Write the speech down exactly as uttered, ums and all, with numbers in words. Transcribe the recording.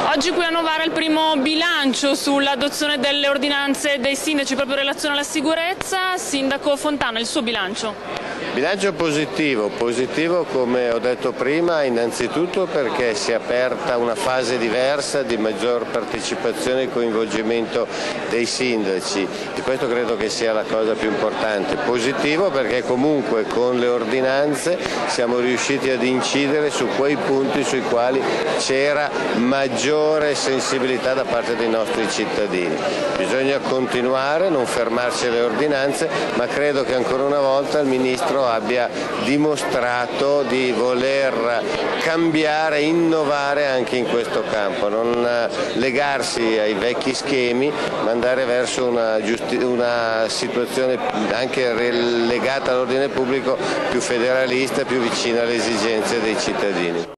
Oggi qui a Novara il primo bilancio sull'adozione delle ordinanze dei sindaci proprio in relazione alla sicurezza. Sindaco Fontana, il suo bilancio? Bilancio positivo, positivo come ho detto prima innanzitutto perché si è aperta una fase diversa di maggior partecipazione e coinvolgimento dei sindaci e questo credo che sia la cosa più importante. Positivo perché comunque con le ordinanze siamo riusciti ad incidere su quei punti sui quali c'era maggiore sensibilità da parte dei nostri cittadini. Bisogna continuare, non fermarci alle ordinanze, ma credo che ancora una volta il Ministro abbia dimostrato di voler cambiare, innovare anche in questo campo, non legarsi ai vecchi schemi ma andare verso una, una situazione anche legata all'ordine pubblico più federalista, più vicina alle esigenze dei cittadini.